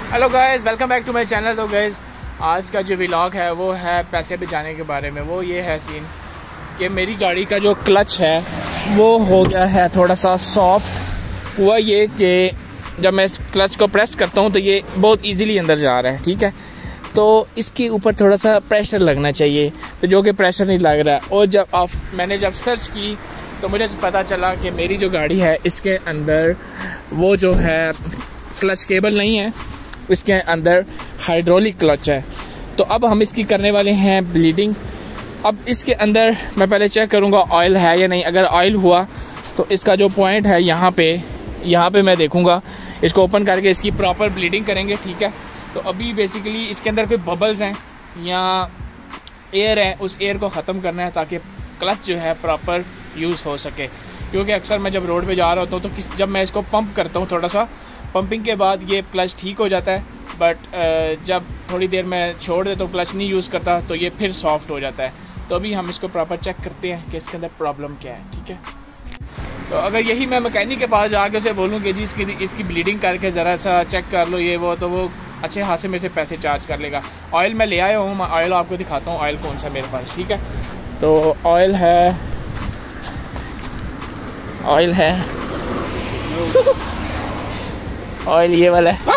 Hello guys, welcome back to my channel. तो guys, आज का जो व्लॉग है वो है पैसे बचाने के बारे में। वो ये है सीन कि मेरी गाड़ी का जो क्लच है वो हो गया है थोड़ा सा सॉफ्ट। हुआ ये कि जब मैं इस क्लच को प्रेस करता हूँ तो ये बहुत इजीली अंदर जा रहा है, ठीक है। तो इसके ऊपर थोड़ा सा प्रेशर लगना चाहिए, तो जो कि प्रेशर नहीं लग रहा है। और मैंने जब सर्च की तो मुझे पता चला कि मेरी जो गाड़ी है इसके अंदर वो जो है क्लच केबल नहीं है, इसके अंदर हाइड्रोलिक क्लच है। तो अब हम इसकी करने वाले हैं ब्लीडिंग। अब इसके अंदर मैं पहले चेक करूंगा ऑयल है या नहीं। अगर ऑयल हुआ तो इसका जो पॉइंट है यहाँ पे मैं देखूंगा, इसको ओपन करके इसकी प्रॉपर ब्लीडिंग करेंगे, ठीक है। तो अभी बेसिकली इसके अंदर कोई बबल्स हैं या एयर है, उस एयर को ख़त्म करना है ताकि क्लच जो है प्रॉपर यूज़ हो सके। क्योंकि अक्सर मैं जब रोड पे जा रहा होता हूँ तो जब मैं इसको पंप करता हूँ, थोड़ा सा पंपिंग के बाद ये क्लच ठीक हो जाता है, बट जब थोड़ी देर मैं छोड़ देता हूँ, क्लच नहीं यूज़ करता, तो ये फिर सॉफ्ट हो जाता है। तो अभी हम इसको प्रॉपर चेक करते हैं कि इसके अंदर प्रॉब्लम क्या है, ठीक है। तो अगर यही मैं मैकेनिक के पास जाके उसे बोलूँ कि जी इसकी ब्लीडिंग करके ज़रा सा चेक कर लो ये वो, तो वो अच्छे हाथ से मेरे से पैसे चार्ज कर लेगा। ऑयल मैं ले आया हूँ, मैं ऑयल आपको दिखाता हूँ ऑयल कौन सा मेरे पास, ठीक है। तो ऑयल है ऑयल ये वाला है।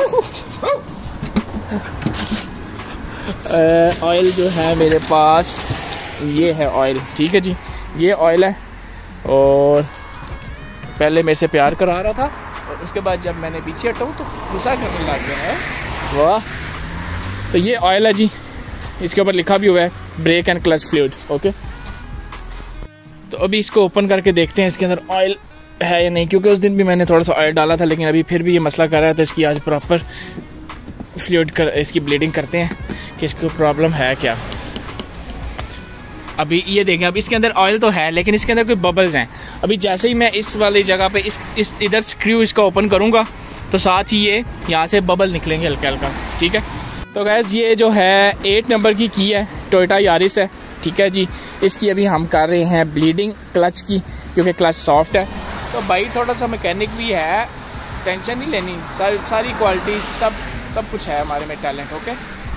ऑयल जो है मेरे पास ये है ऑयल, ठीक है जी, ये ऑयल है। और पहले मेरे से प्यार करा रहा था और उसके बाद जब मैंने पीछे हटाऊँ तो गुस्सा करने लग गया है। वाह। तो ये ऑयल है जी, इसके ऊपर लिखा भी हुआ है brake and clutch fluid, okay. तो अभी इसको ओपन करके देखते हैं इसके अंदर ऑयल है या नहीं, क्योंकि उस दिन भी मैंने थोड़ा सा ऑयल डाला था लेकिन अभी फिर भी ये मसला कर रहा है। तो इसकी आज प्रॉपर फ्लूइड इसकी ब्लीडिंग करते हैं कि इसको प्रॉब्लम है क्या। अभी ये देखें, अब इसके अंदर ऑयल तो है लेकिन इसके अंदर कोई बबल्स हैं। अभी जैसे ही मैं इस वाली जगह पे इस इधर स्क्रू इसका ओपन करूँगा तो साथ ही ये यहाँ से बबल निकलेंगे हल्का हल्का, ठीक है। तो गैस, ये जो है 8 नंबर की है, टोयोटा यारिस है, ठीक है जी। इसकी अभी हम कर रहे हैं ब्लीडिंग क्लच की, क्योंकि क्लच सॉफ्ट है। तो भाई थोड़ा सा मैकेनिक भी है, टेंशन नहीं लेनी, सारी क्वालिटी सब कुछ है हमारे में, टैलेंट, ओके।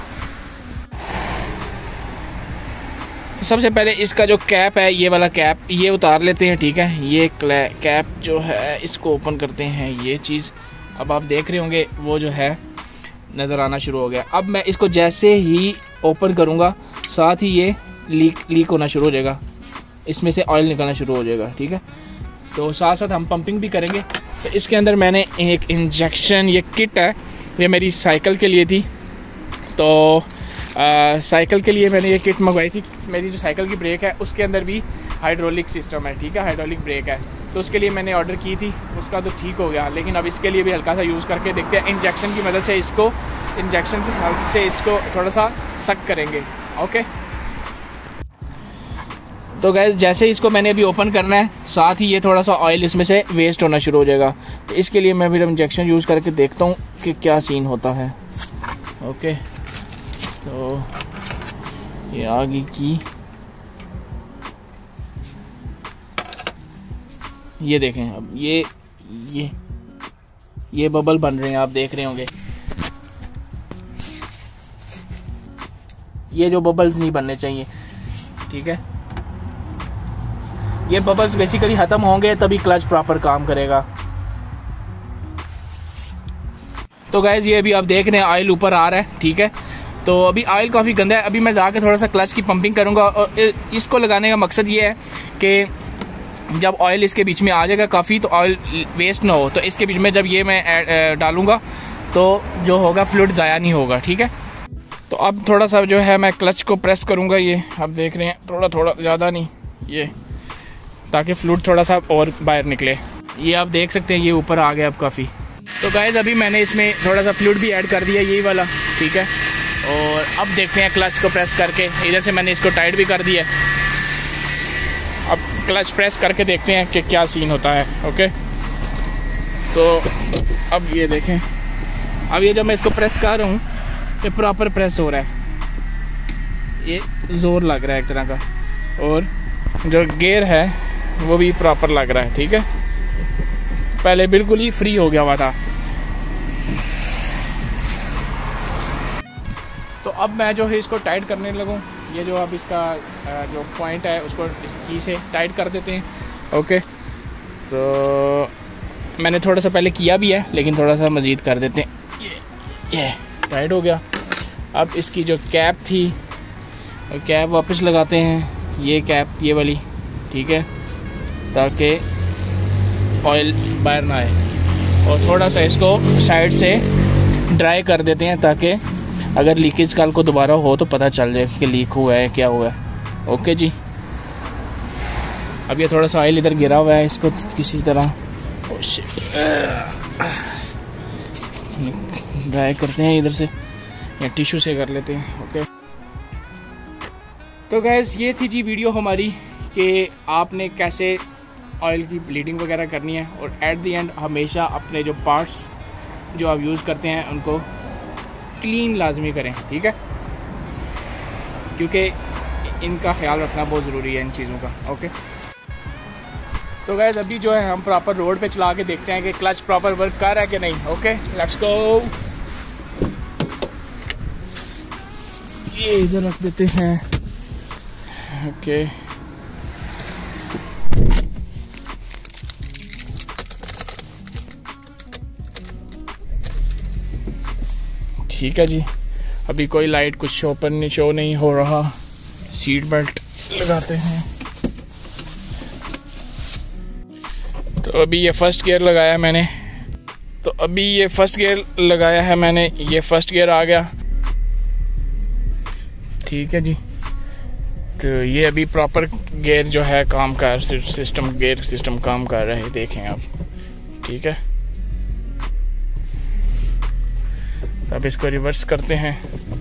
तो सबसे पहले इसका जो कैप है, ये वाला कैप ये उतार लेते हैं, ठीक है। ये कैप जो है इसको ओपन करते हैं, ये चीज़ अब आप देख रहे होंगे वो जो है नज़र आना शुरू हो गया। अब मैं इसको जैसे ही ओपन करूँगा साथ ही ये लीक होना शुरू हो जाएगा, इसमें से ऑयल निकलना शुरू हो जाएगा, ठीक है। तो साथ साथ हम पंपिंग भी करेंगे। तो इसके अंदर मैंने एक इंजेक्शन, ये किट है, ये मेरी साइकिल के लिए थी। तो साइकिल के लिए मैंने ये किट मंगवाई थी। मेरी जो साइकिल की ब्रेक है उसके अंदर भी हाइड्रोलिक सिस्टम है, ठीक है, हाइड्रोलिक ब्रेक है। तो उसके लिए मैंने ऑर्डर की थी, उसका तो ठीक हो गया, लेकिन अब इसके लिए भी हल्का सा यूज़ करके देखते हैं। इंजेक्शन की मदद से इंजेक्शन से हेल्प से इसको थोड़ा सा सक करेंगे, ओके। तो गैस, जैसे इसको मैंने अभी ओपन करना है साथ ही ये थोड़ा सा ऑयल इसमें से वेस्ट होना शुरू हो जाएगा। तो इसके लिए मैं फिर इंजेक्शन यूज़ करके देखता हूँ कि क्या सीन होता है, ओके। तो ये आगे की ये देखें, अब ये बबल बन रहे हैं, आप देख रहे होंगे। ये जो बबल्स नहीं बनने चाहिए, ठीक है। ये बबल्स बेसिकली खत्म होंगे तभी क्लच प्रॉपर काम करेगा। तो गाइज, ये अभी आप देख रहे हैं ऑयल ऊपर आ रहा है, ठीक है। तो अभी ऑयल काफ़ी गंदा है। अभी मैं जाके थोड़ा सा क्लच की पंपिंग करूंगा और इसको लगाने का मकसद ये है कि जब ऑयल इसके बीच में आ जाएगा काफ़ी, तो ऑयल वेस्ट ना हो। तो इसके बीच में जब ये मैं डालूंगा तो जो होगा फ्लूइड ज़ाया नहीं होगा, ठीक है। तो अब थोड़ा सा जो है मैं क्लच को प्रेस करूंगा, ये आप देख रहे हैं, थोड़ा ज़्यादा नहीं, ये ताकि फ्लूइड थोड़ा सा और बाहर निकले। ये आप देख सकते हैं ये ऊपर आ गया अब काफ़ी। तो गाइस, अभी मैंने इसमें थोड़ा सा फ्लूइड भी ऐड कर दिया, यही वाला, ठीक है। और अब देखते हैं क्लच को प्रेस करके, इधर से मैंने इसको टाइट भी कर दिया। अब क्लच प्रेस करके देखते हैं कि क्या सीन होता है, ओके। तो अब ये देखें, अब ये जब मैं इसको प्रेस कर रहा हूँ ये प्रॉपर प्रेस हो रहा है, ये ज़ोर लग रहा है एक तरह का, और जो गियर है वो भी प्रॉपर लग रहा है, ठीक है। पहले बिल्कुल ही फ्री हो गया हुआ था। तो अब मैं जो है इसको टाइट करने लगूँ। ये जो अब इसका जो पॉइंट है उसको इस की से टाइट कर देते हैं। ओके, तो मैंने थोड़ा सा पहले किया भी है, लेकिन थोड़ा सा मज़ीद कर देते हैं। ये टाइट हो गया। अब इसकी जो कैप थी, कैप वापस लगाते हैं, ये कैप ये वाली, ठीक है, ताकि ऑयल बाहर ना आए। और थोड़ा सा इसको साइड से ड्राई कर देते हैं, ताकि अगर लीकेज कल को दोबारा हो तो पता चल जाए कि लीक हुआ है, क्या हुआ है। ओके जी, अब ये थोड़ा सा ऑयल इधर गिरा हुआ है, इसको किसी तरह ड्राई करते हैं इधर से, या टिश्यू से कर लेते हैं। ओके, तो गैस ये थी जी वीडियो हमारी कि आपने कैसे ऑयल की ब्लीडिंग वगैरह करनी है। और एट द एंड हमेशा अपने जो पार्ट्स जो आप यूज़ करते हैं उनको क्लीन लाजमी करें, ठीक है, क्योंकि इनका ख्याल रखना बहुत ज़रूरी है इन चीज़ों का। ओके, तो गैस अभी जो है हम प्रॉपर रोड पे चला के देखते हैं कि क्लच प्रॉपर वर्क कर रहा है कि नहीं। Okay, let's go. ये इधर रख देते हैं। ओके, ठीक है जी, अभी कोई लाइट कुछ शो नहीं हो रहा। सीट बेल्ट लगाते हैं। तो अभी ये फर्स्ट गियर लगाया मैंने, ये फर्स्ट गियर आ गया, ठीक है जी। तो ये अभी प्रॉपर गियर जो है काम कर गियर सिस्टम काम कर रहा है, देखें आप, ठीक है। अब इसको रिवर्स करते हैं।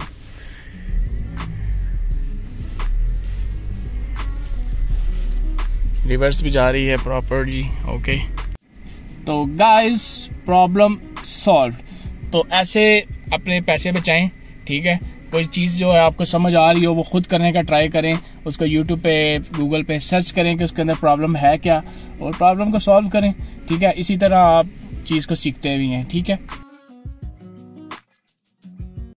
रिवर्स भी जा रही है प्रॉपर जी। ओके, तो गाइस प्रॉब्लम सॉल्व। तो ऐसे अपने पैसे बचाएं, ठीक है। कोई चीज़ जो है आपको समझ आ रही हो वो खुद करने का ट्राई करें, उसको यूट्यूब पे गूगल पे सर्च करें कि उसके अंदर प्रॉब्लम है क्या, और प्रॉब्लम को सॉल्व करें, ठीक है। इसी तरह आप चीज़ को सीखते भी हैं, ठीक है।